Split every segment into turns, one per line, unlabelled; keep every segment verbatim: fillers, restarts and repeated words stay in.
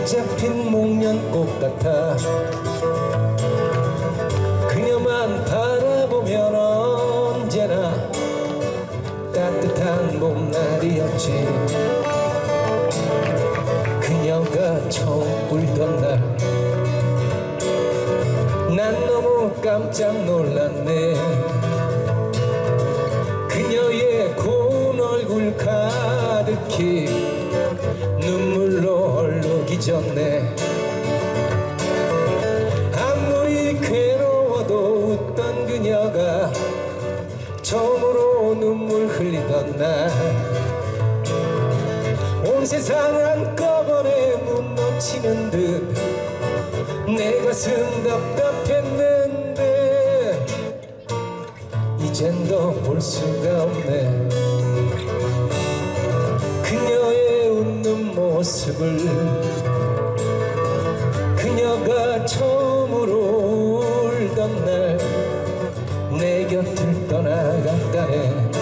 잡힌 목련꽃 같아 그녀만 바라보면 언제나 따뜻한 봄날이었지. 그녀가 처음 울던 날 난 너무 깜짝 놀랐네. 그녀의 고운 얼굴 가득히 눈물로 얼룩이 졌네. 아무리 괴로워도 웃던 그녀가 처음으로 눈물 흘리던 날 온 세상 한꺼번에 무너지는 듯 내 가슴 답답했는데 이젠 더 볼 수가 없네. 그녀의 웃는 모습을 그녀가 처음으로 울던 날 내 곁을 떠나갔다네.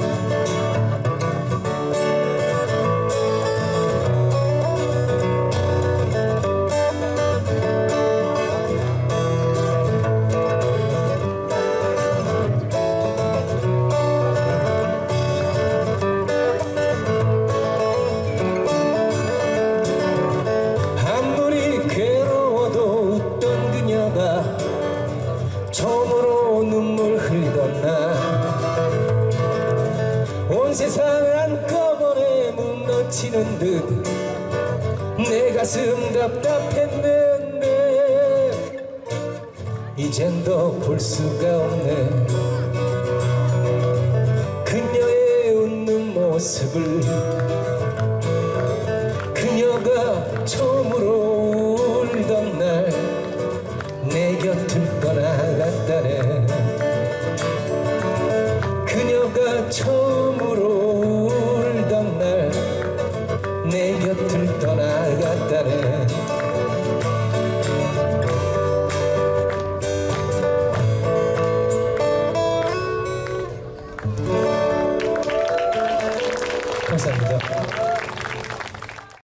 처음으로 눈물 흘리던 날 온 세상 한꺼번에 무너지는 듯 내 가슴 답답했는데 이젠 더 볼 수가 없네. 그녀의 웃는 모습을 그녀가 처음으로 울던 날 내 곁을 떠나갔다네. 그녀가 처음